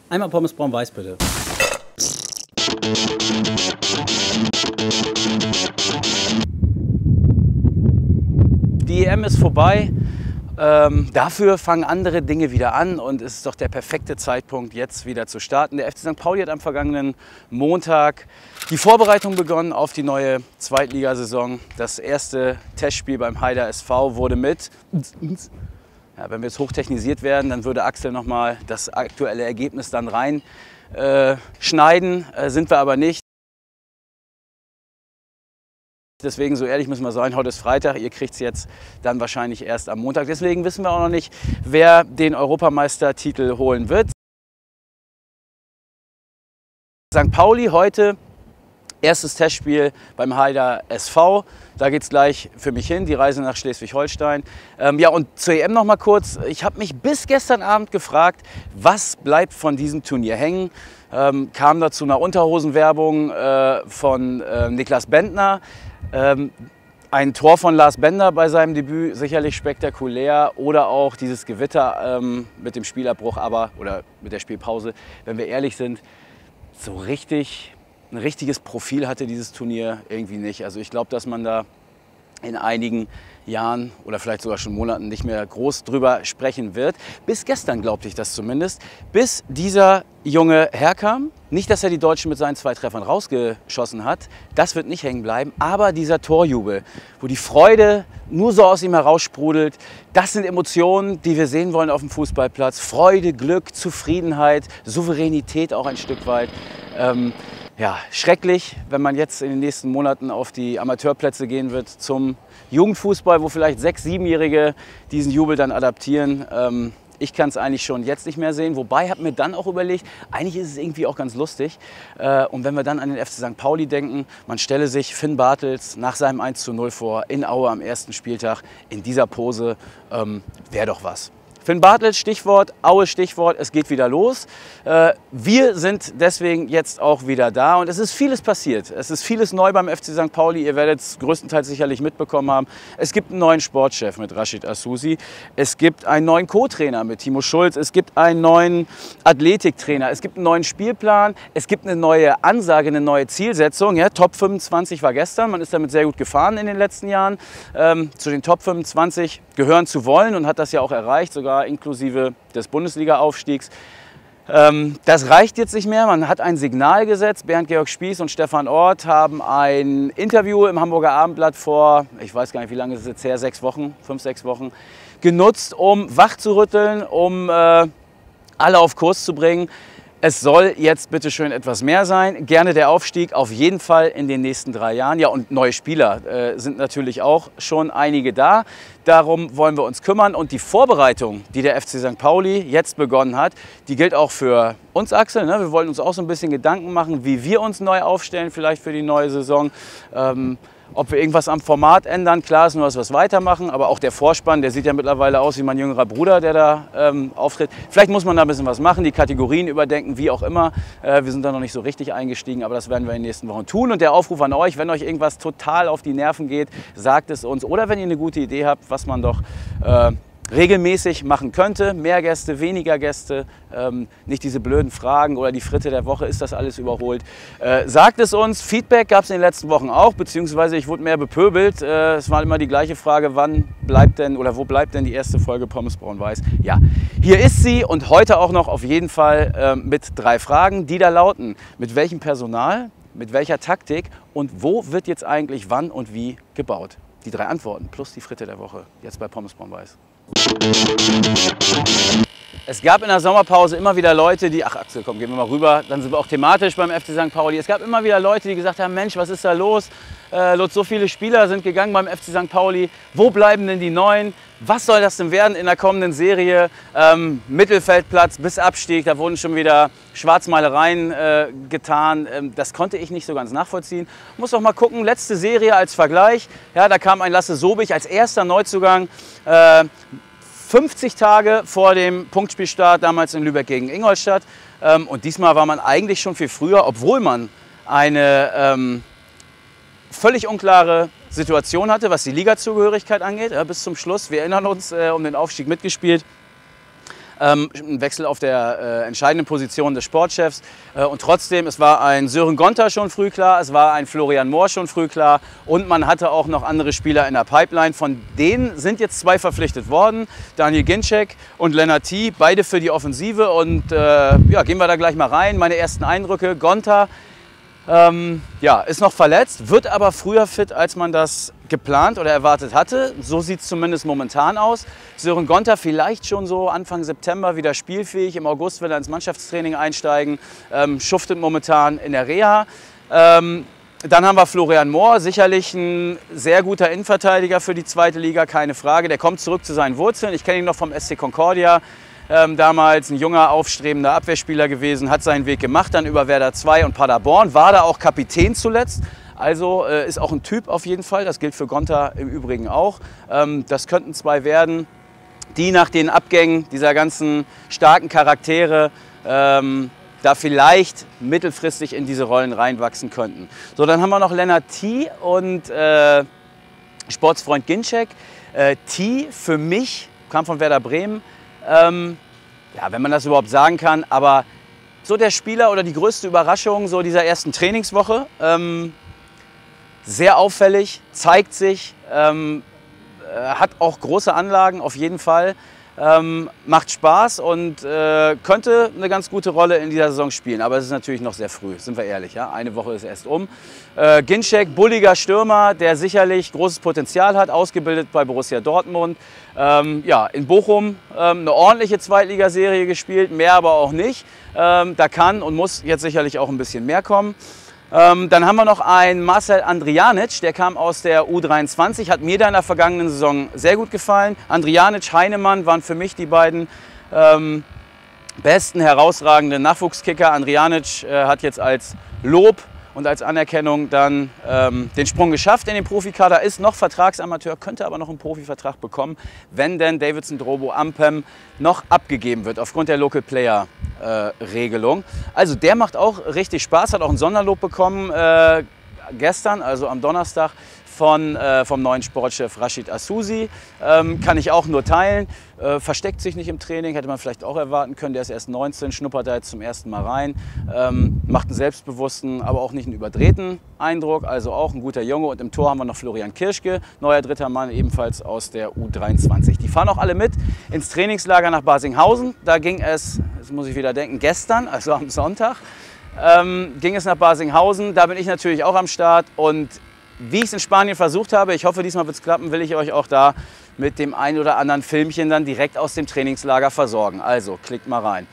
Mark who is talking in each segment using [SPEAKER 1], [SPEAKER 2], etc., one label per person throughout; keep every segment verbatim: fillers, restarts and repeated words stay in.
[SPEAKER 1] Einmal Pommes braun-weiß bitte. Die E M ist vorbei. Ähm, dafür fangen andere Dinge wieder an und es ist doch der perfekte Zeitpunkt, jetzt wieder zu starten. Der F C Sankt Pauli hat am vergangenen Montag die Vorbereitung begonnen auf die neue Zweitligasaison. Das erste Testspiel beim Haider S V wurde mit... Ja, wenn wir jetzt hochtechnisiert werden, dann würde Axel nochmal das aktuelle Ergebnis dann rein äh, schneiden, äh, sind wir aber nicht. Deswegen, so ehrlich müssen wir sein, heute ist Freitag, ihr kriegt es jetzt dann wahrscheinlich erst am Montag. Deswegen wissen wir auch noch nicht, wer den Europameistertitel holen wird. Sankt Pauli heute, erstes Testspiel beim Haider S V. Da geht es gleich für mich hin, die Reise nach Schleswig-Holstein. Ähm, ja, und zur E M noch mal kurz. Ich habe mich bis gestern Abend gefragt, was bleibt von diesem Turnier hängen. Ähm, kam dazu eine Unterhosenwerbung äh, von äh, Niklas Bendtner. Ähm, ein Tor von Lars Bender bei seinem Debüt, sicherlich spektakulär. Oder auch dieses Gewitter ähm, mit dem Spielabbruch, aber, oder mit der Spielpause. Wenn wir ehrlich sind, so richtig... Ein richtiges Profil hatte dieses Turnier irgendwie nicht. Also ich glaube, dass man da in einigen Jahren oder vielleicht sogar schon Monaten nicht mehr groß drüber sprechen wird. Bis gestern glaubte ich das zumindest, bis dieser Junge herkam. Nicht, dass er die Deutschen mit seinen zwei Treffern rausgeschossen hat, das wird nicht hängen bleiben, aber dieser Torjubel, wo die Freude nur so aus ihm heraussprudelt, das sind Emotionen, die wir sehen wollen auf dem Fußballplatz. Freude, Glück, Zufriedenheit, Souveränität auch ein Stück weit. Ähm, Ja, schrecklich, wenn man jetzt in den nächsten Monaten auf die Amateurplätze gehen wird zum Jugendfußball, wo vielleicht Sechs-, Siebenjährige diesen Jubel dann adaptieren. Ähm, ich kann es eigentlich schon jetzt nicht mehr sehen. Wobei, habe mir dann auch überlegt, eigentlich ist es irgendwie auch ganz lustig. Äh, und wenn wir dann an den F C Sankt Pauli denken, man stelle sich Finn Bartels nach seinem eins zu null vor in Aue am ersten Spieltag in dieser Pose, ähm, wäre doch was. Finn Bartels, Stichwort, Aue, Stichwort, es geht wieder los. Äh, wir sind deswegen jetzt auch wieder da und es ist vieles passiert. Es ist vieles neu beim F C Sankt Pauli, ihr werdet es größtenteils sicherlich mitbekommen haben. Es gibt einen neuen Sportchef mit Rashid Asusi, es gibt einen neuen Co-Trainer mit Timo Schulz, es gibt einen neuen Athletiktrainer, es gibt einen neuen Spielplan, es gibt eine neue Ansage, eine neue Zielsetzung. Ja, Top fünfundzwanzig war gestern, man ist damit sehr gut gefahren in den letzten Jahren. Ähm, zu den Top fünfundzwanzig gehören zu wollen und hat das ja auch erreicht, sogar inklusive des Bundesliga-Aufstiegs. Ähm, das reicht jetzt nicht mehr. Man hat ein Signal gesetzt. Bernd-Georg Spieß und Stefan Orth haben ein Interview im Hamburger Abendblatt vor, ich weiß gar nicht, wie lange ist es jetzt her, sechs Wochen, fünf, sechs Wochen, genutzt, um wach zu rütteln, um äh, alle auf Kurs zu bringen. Es soll jetzt bitte schön etwas mehr sein. Gerne der Aufstieg, auf jeden Fall in den nächsten drei Jahren. Ja, und neue Spieler äh, sind natürlich auch schon einige da. Darum wollen wir uns kümmern. Und die Vorbereitung, die der F C Sankt Pauli jetzt begonnen hat, die gilt auch für uns, Axel. Ne? Wir wollen uns auch so ein bisschen Gedanken machen, wie wir uns neu aufstellen, vielleicht für die neue Saison. Ähm, Ob wir irgendwas am Format ändern, klar ist nur, dass wir es weitermachen, aber auch der Vorspann, der sieht ja mittlerweile aus wie mein jüngerer Bruder, der da ähm, auftritt. Vielleicht muss man da ein bisschen was machen, die Kategorien überdenken, wie auch immer. Äh, wir sind da noch nicht so richtig eingestiegen, aber das werden wir in den nächsten Wochen tun. Und der Aufruf an euch, wenn euch irgendwas total auf die Nerven geht, sagt es uns. Oder wenn ihr eine gute Idee habt, was man doch äh, regelmäßig machen könnte, mehr Gäste, weniger Gäste, ähm, nicht diese blöden Fragen oder die Fritte der Woche, ist das alles überholt. Äh, sagt es uns, Feedback gab es in den letzten Wochen auch, beziehungsweise ich wurde mehr bepöbelt. Äh, es war immer die gleiche Frage, wann bleibt denn oder wo bleibt denn die erste Folge Pommes braun-weiß? Ja, hier ist sie und heute auch noch auf jeden Fall äh, mit drei Fragen, die da lauten: Mit welchem Personal, mit welcher Taktik und wo wird jetzt eigentlich wann und wie gebaut? Die drei Antworten plus die Fritte der Woche, jetzt bei Pommes braun-weiß. Es gab in der Sommerpause immer wieder Leute, die, ach Axel, komm, gehen wir mal rüber, dann sind wir auch thematisch beim F C Sankt Pauli. Es gab immer wieder Leute, die gesagt haben, Mensch, was ist da los? Äh, Lutz, so viele Spieler sind gegangen beim F C Sankt Pauli. Wo bleiben denn die Neuen? Was soll das denn werden in der kommenden Serie? Ähm, Mittelfeldplatz bis Abstieg, da wurden schon wieder Schwarzmalereien äh, getan. Ähm, das konnte ich nicht so ganz nachvollziehen. Muss doch mal gucken, letzte Serie als Vergleich. Ja, da kam ein Lasse Sobich als erster Neuzugang. Äh, fünfzig Tage vor dem Punktspielstart, damals in Lübeck gegen Ingolstadt. Ähm, und diesmal war man eigentlich schon viel früher, obwohl man eine ähm, völlig unklare Situation hatte, was die Ligazugehörigkeit angeht, ja, bis zum Schluss. Wir erinnern uns, äh, um den Aufstieg mitgespielt. Ähm, ein Wechsel auf der äh, entscheidenden Position des Sportchefs. Äh, und trotzdem, es war ein Sören Gonta schon früh klar, es war ein Florian Mohr schon früh klar und man hatte auch noch andere Spieler in der Pipeline. Von denen sind jetzt zwei verpflichtet worden, Daniel Ginczek und Lennart Thiel, beide für die Offensive. Und äh, ja, gehen wir da gleich mal rein. Meine ersten Eindrücke: Gonta Ähm, ja, ist noch verletzt, wird aber früher fit, als man das geplant oder erwartet hatte. So sieht es zumindest momentan aus. Sören Gonta vielleicht schon so Anfang September wieder spielfähig. Im August will er ins Mannschaftstraining einsteigen, ähm, schuftet momentan in der Reha. Ähm, dann haben wir Florian Mohr, sicherlich ein sehr guter Innenverteidiger für die zweite Liga, keine Frage. Der kommt zurück zu seinen Wurzeln. Ich kenne ihn noch vom S C Concordia. Ähm, damals ein junger, aufstrebender Abwehrspieler gewesen, hat seinen Weg gemacht, dann über Werder zwei und Paderborn, war da auch Kapitän zuletzt. Also äh, ist auch ein Typ auf jeden Fall, das gilt für Gonta im Übrigen auch. Ähm, das könnten zwei werden, die nach den Abgängen dieser ganzen starken Charaktere ähm, da vielleicht mittelfristig in diese Rollen reinwachsen könnten. So, dann haben wir noch Lennart Thiel und äh, Sportsfreund Ginczek. Äh, Thiel für mich, kam von Werder Bremen, Ähm, ja, wenn man das überhaupt sagen kann, aber so der Spieler oder die größte Überraschung so dieser ersten Trainingswoche. Ähm, sehr auffällig, zeigt sich, ähm, äh, hat auch große Anlagen auf jeden Fall, ähm, macht Spaß und äh, könnte eine ganz gute Rolle in dieser Saison spielen. Aber es ist natürlich noch sehr früh, sind wir ehrlich. Ja? Eine Woche ist erst um. Äh, Ginczek, bulliger Stürmer, der sicherlich großes Potenzial hat, ausgebildet bei Borussia Dortmund. Ähm, ja, in Bochum ähm, eine ordentliche Zweitligaserie gespielt, mehr aber auch nicht. Ähm, da kann und muss jetzt sicherlich auch ein bisschen mehr kommen. Ähm, dann haben wir noch einen Marcel Andrijanic, der kam aus der U dreiundzwanzig, hat mir da in der vergangenen Saison sehr gut gefallen. Andrijanic, Heinemann waren für mich die beiden ähm, besten, herausragenden Nachwuchskicker. Andrijanic äh, hat jetzt als Lob und als Anerkennung dann ähm, den Sprung geschafft in den Profikader, ist noch Vertragsamateur, könnte aber noch einen Profivertrag bekommen, wenn denn Davidson Drobo Ampem noch abgegeben wird aufgrund der Local Player äh, Regelung. Also der macht auch richtig Spaß, hat auch ein Sonderlob bekommen äh, gestern, also am Donnerstag, von, äh, vom neuen Sportchef Rashid Asusi. Ähm, kann ich auch nur teilen. Äh, versteckt sich nicht im Training, hätte man vielleicht auch erwarten können. Der ist erst neunzehn, schnuppert da jetzt zum ersten Mal rein. Ähm, macht einen selbstbewussten, aber auch nicht einen überdrehten Eindruck. Also auch ein guter Junge. Und im Tor haben wir noch Florian Kirschke, neuer dritter Mann, ebenfalls aus der U dreiundzwanzig. Die fahren auch alle mit ins Trainingslager nach Barsinghausen. Da ging es, jetzt muss ich wieder denken, gestern, also am Sonntag, ähm, ging es nach Barsinghausen. Da bin ich natürlich auch am Start. Und wie ich es in Spanien versucht habe, ich hoffe, diesmal wird es klappen, will ich euch auch da mit dem ein oder anderen Filmchen dann direkt aus dem Trainingslager versorgen. Also klickt mal rein.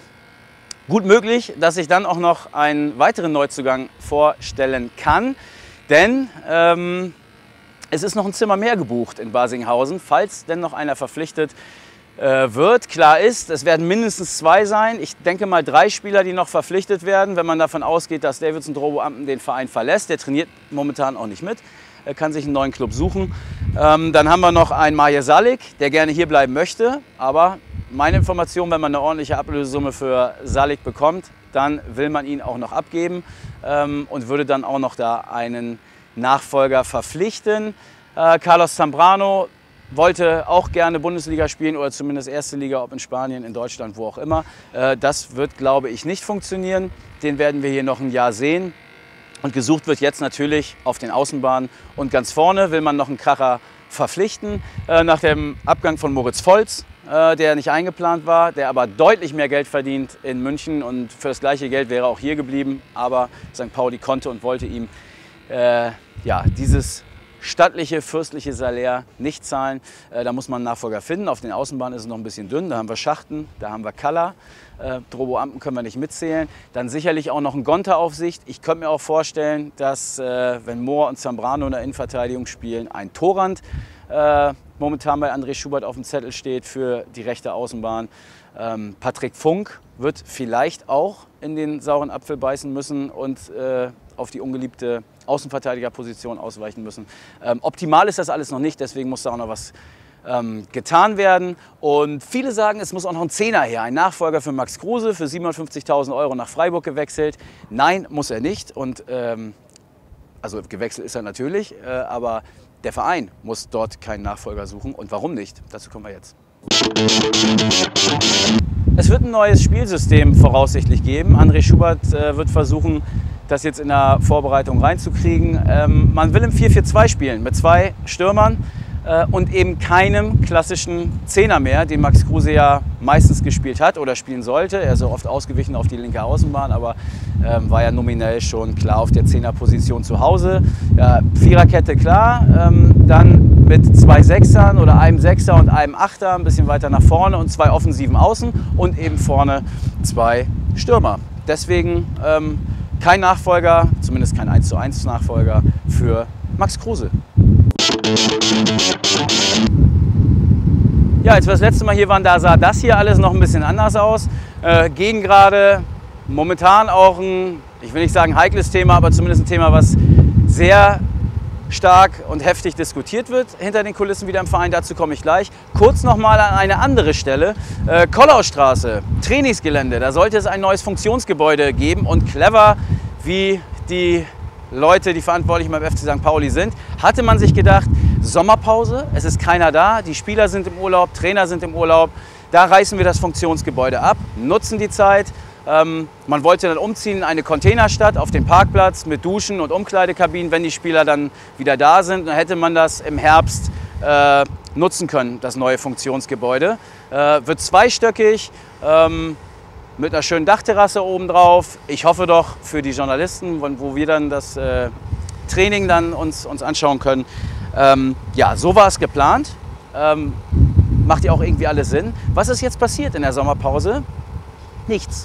[SPEAKER 1] Gut möglich, dass ich dann auch noch einen weiteren Neuzugang vorstellen kann, denn ähm, es ist noch ein Zimmer mehr gebucht in Barsinghausen, falls denn noch einer verpflichtet äh, wird. Klar ist, es werden mindestens zwei sein. Ich denke mal drei Spieler, die noch verpflichtet werden, wenn man davon ausgeht, dass Davidson Drobo Ampen den Verein verlässt. Der trainiert momentan auch nicht mit. Er kann sich einen neuen Club suchen. Ähm, dann haben wir noch einen Maje Salik, der gerne hier bleiben möchte. Aber meine Information, wenn man eine ordentliche Ablösesumme für Salik bekommt, dann will man ihn auch noch abgeben ähm, und würde dann auch noch da einen Nachfolger verpflichten. Äh, Carlos Zambrano wollte auch gerne Bundesliga spielen oder zumindest erste Liga, ob in Spanien, in Deutschland, wo auch immer. Äh, das wird, glaube ich, nicht funktionieren. Den werden wir hier noch ein Jahr sehen. Und gesucht wird jetzt natürlich auf den Außenbahnen. Und ganz vorne will man noch einen Kracher verpflichten. Äh, nach dem Abgang von Moritz Volz, äh, der nicht eingeplant war, der aber deutlich mehr Geld verdient in München. Und für das gleiche Geld wäre er auch hier geblieben. Aber Sankt Pauli konnte und wollte ihm äh, ja, dieses stattliche, fürstliche Salär nicht zahlen. Äh, da muss man einen Nachfolger finden. Auf den Außenbahnen ist es noch ein bisschen dünn. Da haben wir Schachten, da haben wir Kalla. Äh, Drobo Ampen können wir nicht mitzählen. Dann sicherlich auch noch ein Gonta-Aufsicht. Ich könnte mir auch vorstellen, dass, äh, wenn Mohr und Zambrano in der Innenverteidigung spielen, ein Torrand äh, momentan bei André Schubert auf dem Zettel steht für die rechte Außenbahn. Ähm, Patrick Funk wird vielleicht auch in den sauren Apfel beißen müssen und äh, auf die ungeliebte Außenverteidigerposition ausweichen müssen. Ähm, optimal ist das alles noch nicht, deswegen muss da auch noch was ähm, getan werden. Und viele sagen, es muss auch noch ein Zehner her, ein Nachfolger für Max Kruse, für siebenundfünfzigtausend Euro nach Freiburg gewechselt. Nein, muss er nicht. Und, ähm, also gewechselt ist er natürlich, äh, aber der Verein muss dort keinen Nachfolger suchen. Und warum nicht? Dazu kommen wir jetzt. Es wird ein neues Spielsystem voraussichtlich geben. André Schubert äh, wird versuchen, das jetzt in der Vorbereitung reinzukriegen. Ähm, man will im vier vier zwei spielen mit zwei Stürmern äh, und eben keinem klassischen Zehner mehr, den Max Kruse ja meistens gespielt hat oder spielen sollte. Er ist so oft ausgewichen auf die linke Außenbahn, aber ähm, war ja nominell schon klar auf der Zehnerposition zu Hause. Ja, Viererkette klar, ähm, dann mit zwei Sechsern oder einem Sechser und einem Achter ein bisschen weiter nach vorne und zwei offensiven Außen und eben vorne zwei Stürmer. Deswegen ähm, kein Nachfolger, zumindest kein eins zu eins Nachfolger für Max Kruse. Ja, als wir das letzte Mal hier waren, da sah das hier alles noch ein bisschen anders aus. Äh, Gegengrade, momentan auch ein, ich will nicht sagen heikles Thema, aber zumindest ein Thema, was sehr stark und heftig diskutiert wird hinter den Kulissen wieder im Verein. Dazu komme ich gleich. Kurz nochmal an eine andere Stelle. Äh, Kollaustraße, Trainingsgelände. Da sollte es ein neues Funktionsgebäude geben und clever, wie die Leute, die Verantwortlichen beim F C Sankt Pauli sind, hatte man sich gedacht, Sommerpause, es ist keiner da, die Spieler sind im Urlaub, Trainer sind im Urlaub, da reißen wir das Funktionsgebäude ab, nutzen die Zeit. Ähm, man wollte dann umziehen in eine Containerstadt auf dem Parkplatz mit Duschen und Umkleidekabinen, wenn die Spieler dann wieder da sind. Dann hätte man das im Herbst äh, nutzen können, das neue Funktionsgebäude. Äh, wird zweistöckig, ähm, mit einer schönen Dachterrasse oben drauf. Ich hoffe doch für die Journalisten, wo wir dann das äh, Training dann uns, uns anschauen können. Ähm, ja, so war es geplant. Ähm, macht ja auch irgendwie alles Sinn. Was ist jetzt passiert in der Sommerpause? Nichts.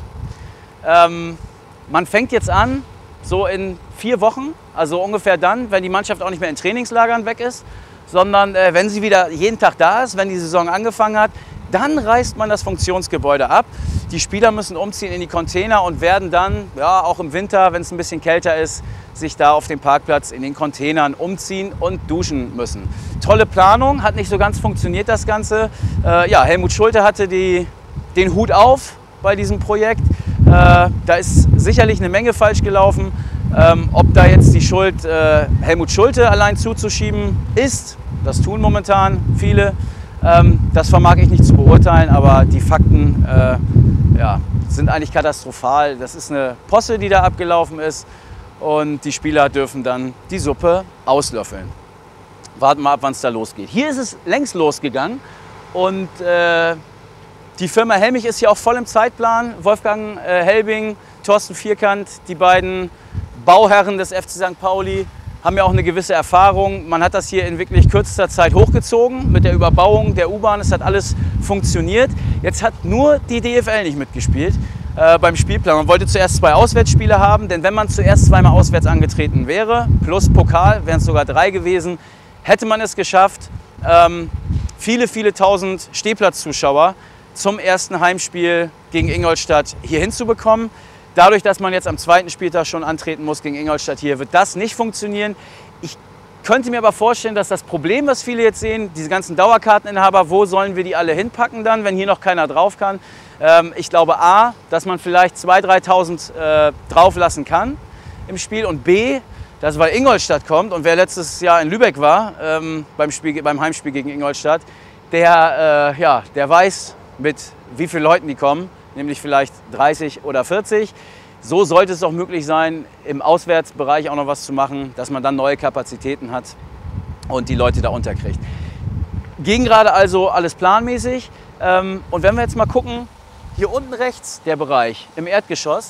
[SPEAKER 1] Ähm, man fängt jetzt an, so in vier Wochen, also ungefähr dann, wenn die Mannschaft auch nicht mehr in Trainingslagern weg ist, sondern äh, wenn sie wieder jeden Tag da ist, wenn die Saison angefangen hat, dann reißt man das Funktionsgebäude ab. Die Spieler müssen umziehen in die Container und werden dann, ja, auch im Winter, wenn es ein bisschen kälter ist, sich da auf dem Parkplatz in den Containern umziehen und duschen müssen. Tolle Planung, hat nicht so ganz funktioniert das Ganze. Äh, ja, Helmut Schulte hatte die, den Hut auf bei diesem Projekt. Äh, da ist sicherlich eine Menge falsch gelaufen. Ähm, ob da jetzt die Schuld äh, Helmut Schulte allein zuzuschieben ist, das tun momentan viele. Ähm, das vermag ich nicht zu beurteilen, aber die Fakten äh, ja, sind eigentlich katastrophal. Das ist eine Posse, die da abgelaufen ist und die Spieler dürfen dann die Suppe auslöffeln. Warten wir ab, wann es da losgeht. Hier ist es längst losgegangen und äh, die Firma Helmich ist hier auch voll im Zeitplan. Wolfgang äh, Helbing, Thorsten Vierkant, die beiden Bauherren des F C Sankt Pauli, haben ja auch eine gewisse Erfahrung. Man hat das hier in wirklich kürzester Zeit hochgezogen mit der Überbauung der U-Bahn. Es hat alles funktioniert. Jetzt hat nur die D F L nicht mitgespielt äh, beim Spielplan. Man wollte zuerst zwei Auswärtsspiele haben, denn wenn man zuerst zweimal auswärts angetreten wäre, plus Pokal, wären es sogar drei gewesen, hätte man es geschafft, ähm, viele, viele tausend Stehplatzzuschauer zum ersten Heimspiel gegen Ingolstadt hier hinzubekommen. Dadurch, dass man jetzt am zweiten Spieltag schon antreten muss gegen Ingolstadt hier, wird das nicht funktionieren. Ich könnte mir aber vorstellen, dass das Problem, was viele jetzt sehen, diese ganzen Dauerkarteninhaber, wo sollen wir die alle hinpacken dann, wenn hier noch keiner drauf kann? Ähm, ich glaube A, dass man vielleicht zweitausend, dreitausend äh, drauf lassen kann im Spiel und B, dass weil Ingolstadt kommt und wer letztes Jahr in Lübeck war, ähm, beim, Spiel, beim Heimspiel gegen Ingolstadt, der, äh, ja, der weiß, mit wie vielen Leuten die kommen, nämlich vielleicht dreißig oder vierzig. So sollte es auch möglich sein, im Auswärtsbereich auch noch was zu machen, dass man dann neue Kapazitäten hat und die Leute da unterkriegt. Gegengrade also alles planmäßig. Und wenn wir jetzt mal gucken, hier unten rechts der Bereich im Erdgeschoss,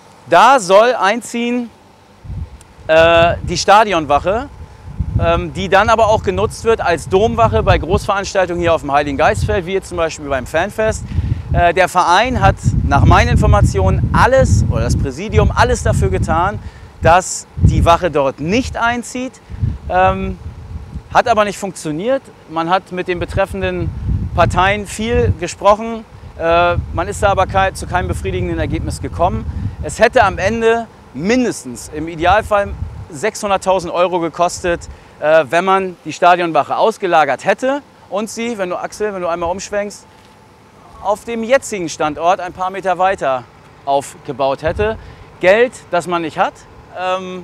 [SPEAKER 1] da soll einziehen äh, die Stadionwache, ähm, die dann aber auch genutzt wird als Domwache bei Großveranstaltungen hier auf dem Heiligen Geistfeld, wie jetzt zum Beispiel beim Fanfest. Äh, der Verein hat nach meinen Informationen alles, oder das Präsidium, alles dafür getan, dass die Wache dort nicht einzieht. Ähm, hat aber nicht funktioniert. Man hat mit den betreffenden Parteien viel gesprochen. Äh, man ist da aber kein, zu keinem befriedigenden Ergebnis gekommen. Es hätte am Ende mindestens, im Idealfall sechshunderttausend Euro gekostet, äh, wenn man die Stadionwache ausgelagert hätte und sie, wenn du Axel, wenn du einmal umschwenkst, auf dem jetzigen Standort ein paar Meter weiter aufgebaut hätte. Geld, das man nicht hat. Ähm,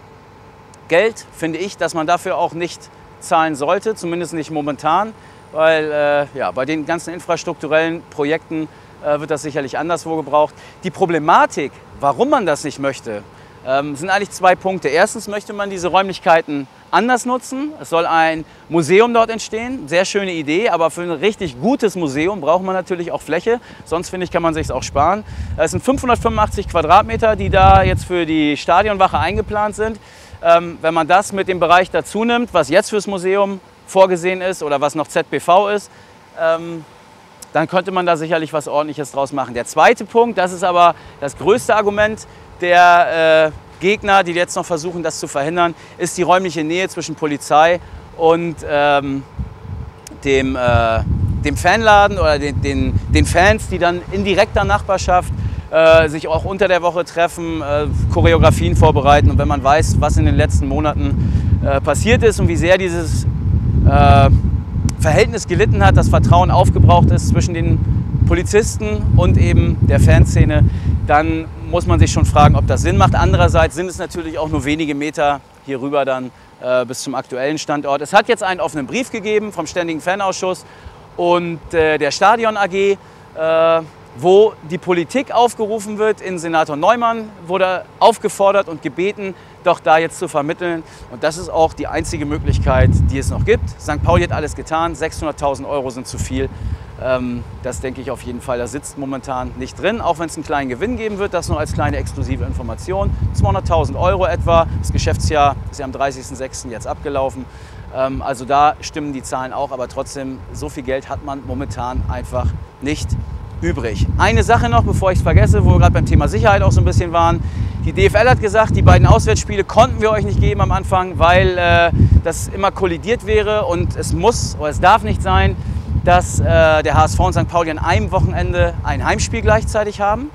[SPEAKER 1] Geld, finde ich, dass man dafür auch nicht zahlen sollte, zumindest nicht momentan, weil äh, ja, bei den ganzen infrastrukturellen Projekten äh, wird das sicherlich anderswo gebraucht. Die Problematik, warum man das nicht möchte, ähm, sind eigentlich zwei Punkte. Erstens möchte man diese Räumlichkeiten anders nutzen. Es soll ein Museum dort entstehen. Sehr schöne Idee, aber für ein richtig gutes Museum braucht man natürlich auch Fläche. Sonst, finde ich, kann man sich es auch sparen. Es sind fünfhundertfünfundachtzig Quadratmeter, die da jetzt für die Stadionwache eingeplant sind. Ähm, wenn man das mit dem Bereich dazu nimmt, was jetzt fürs Museum vorgesehen ist oder was noch Z B V ist, ähm, dann könnte man da sicherlich was Ordentliches draus machen. Der zweite Punkt, das ist aber das größte Argument der äh, Gegner, die jetzt noch versuchen, das zu verhindern, ist die räumliche Nähe zwischen Polizei und ähm, dem, äh, dem Fanladen oder den, den, den Fans, die dann in direkter Nachbarschaft äh, sich auch unter der Woche treffen, äh, Choreografien vorbereiten. Und wenn man weiß, was in den letzten Monaten äh, passiert ist und wie sehr dieses äh, Verhältnis gelitten hat, das Vertrauen aufgebraucht ist zwischen den Polizisten und eben der Fanszene, dann muss man sich schon fragen, ob das Sinn macht. Andererseits sind es natürlich auch nur wenige Meter hier rüber dann äh, bis zum aktuellen Standort. Es hat jetzt einen offenen Brief gegeben vom Ständigen Fanausschuss und äh, der Stadion A G, äh, wo die Politik aufgerufen wird. In Senator Neumann wurde aufgefordert und gebeten, doch da jetzt zu vermitteln. Und das ist auch die einzige Möglichkeit, die es noch gibt. Sankt Pauli hat alles getan, sechshunderttausend Euro sind zu viel. Ähm, das denke ich auf jeden Fall, da sitzt momentan nicht drin, auch wenn es einen kleinen Gewinn geben wird, das nur als kleine exklusive Information. zweihunderttausend Euro etwa, das Geschäftsjahr ist ja am dreißigsten sechsten jetzt abgelaufen. Ähm, also da stimmen die Zahlen auch, aber trotzdem, so viel Geld hat man momentan einfach nicht übrig. Eine Sache noch, bevor ich es vergesse, wo wir gerade beim Thema Sicherheit auch so ein bisschen waren. Die D F L hat gesagt, die beiden Auswärtsspiele konnten wir euch nicht geben am Anfang, weil äh, das immer kollidiert wäre und es muss oder es darf nicht sein, dass äh, der H S V und Sankt Pauli an einem Wochenende ein Heimspiel gleichzeitig haben.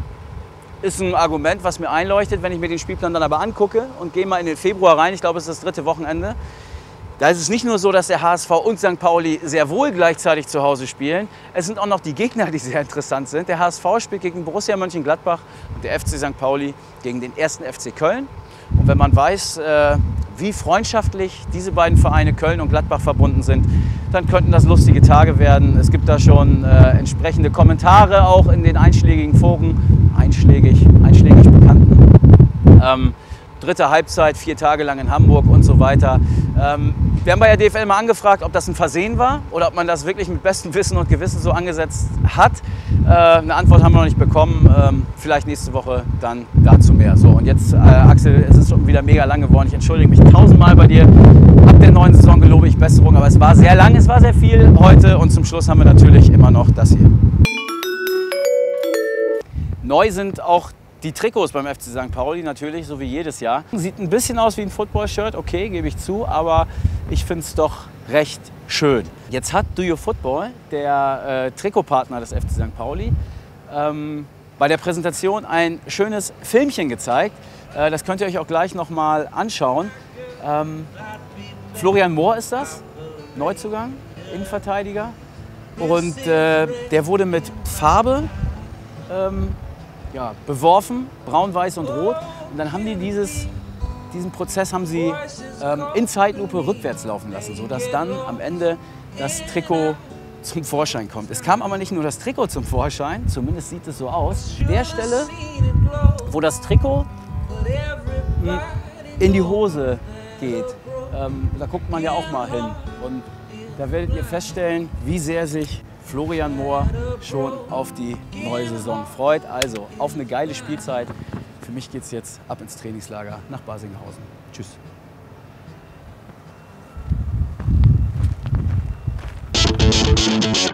[SPEAKER 1] Ist ein Argument, was mir einleuchtet, wenn ich mir den Spielplan dann aber angucke und gehe mal in den Februar rein. Ich glaube, es ist das dritte Wochenende. Da ist es nicht nur so, dass der H S V und Sankt Pauli sehr wohl gleichzeitig zu Hause spielen. Es sind auch noch die Gegner, die sehr interessant sind. Der H S V spielt gegen Borussia Mönchengladbach und der F C Sankt Pauli gegen den ersten F C Köln. Und wenn man weiß, äh, wie freundschaftlich diese beiden Vereine Köln und Gladbach verbunden sind, dann könnten das lustige Tage werden. Es gibt da schon äh, entsprechende Kommentare auch in den einschlägigen Foren, einschlägig, einschlägig bekannten. Ähm, dritte Halbzeit, vier Tage lang in Hamburg und so weiter. Ähm, wir haben bei der D F L mal angefragt, ob das ein Versehen war oder ob man das wirklich mit bestem Wissen und Gewissen so angesetzt hat. Äh, eine Antwort haben wir noch nicht bekommen. Ähm, vielleicht nächste Woche dann dazu mehr. So, und jetzt, äh, Axel, es ist schon wieder mega lang geworden. Ich entschuldige mich tausendmal bei dir. Ab der neuen Saison gelobe ich Besserung, aber es war sehr lang, es war sehr viel heute und zum Schluss haben wir natürlich immer noch das hier. Neu sind auch die Trikots beim F C Sankt Pauli natürlich, so wie jedes Jahr. Sieht ein bisschen aus wie ein Football-Shirt, okay, gebe ich zu, aber ich finde es doch recht schön. Jetzt hat Do You Football, der äh, Trikotpartner des F C Sankt Pauli, ähm, bei der Präsentation ein schönes Filmchen gezeigt. Äh, das könnt ihr euch auch gleich noch mal anschauen. Ähm, Florian Mohr ist das, Neuzugang, Innenverteidiger. Und äh, der wurde mit Farbe ähm, ja, beworfen, braun, weiß und rot. Und dann haben die dieses, diesen Prozess haben sie ähm, in Zeitlupe rückwärts laufen lassen, sodass dann am Ende das Trikot zum Vorschein kommt. Es kam aber nicht nur das Trikot zum Vorschein, zumindest sieht es so aus. Der Stelle, wo das Trikot in die Hose geht, ähm, da guckt man ja auch mal hin. Und da werdet ihr feststellen, wie sehr sich Florian Mohr schon auf die neue Saison freut. Also auf eine geile Spielzeit. Für mich geht es jetzt ab ins Trainingslager nach Basinghausen. Tschüss.